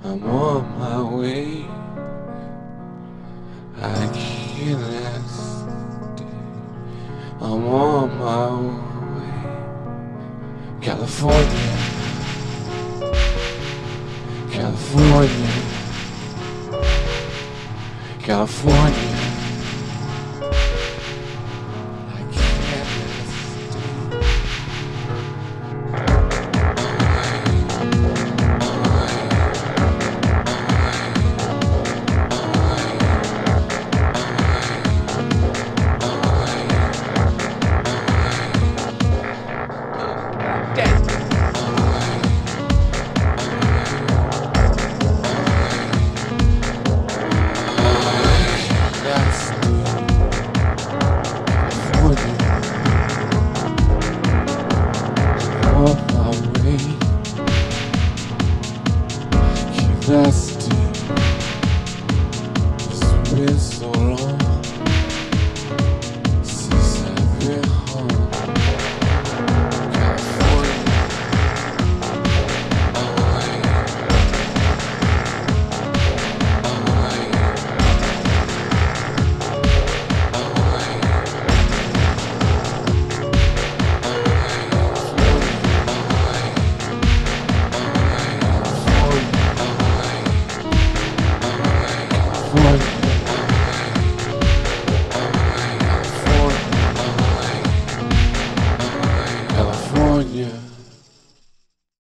I'm on my way. I can't last. I'm on my way. California, California, California. I can't last. Plastic, it's been so